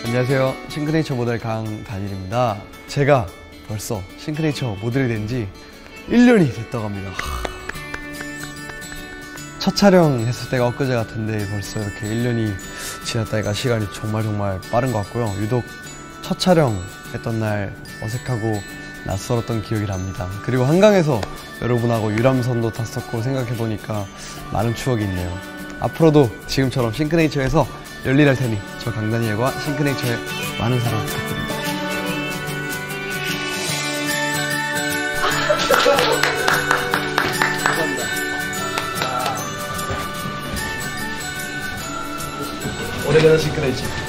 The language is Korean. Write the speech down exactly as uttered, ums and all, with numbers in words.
안녕하세요. 싱크네이처 모델 강다닐입니다. 제가 벌써 싱크네이처 모델이 된 지 일 년이 됐다고 합니다. 첫 촬영 했을 때가 엊그제 같은데 벌써 이렇게 일 년이 지났다니까 시간이 정말 정말 빠른 것 같고요. 유독 첫 촬영 했던 날 어색하고 낯설었던 기억이 납니다. 그리고 한강에서 여러분하고 유람선도 탔었고 생각해보니까 많은 추억이 있네요. 앞으로도 지금처럼 싱크네이처에서 열일할 테니 저 강다니엘과 싱크네이처에 많은 사랑 부탁드립니다. 감사합니다. 오래가는 싱크네이처.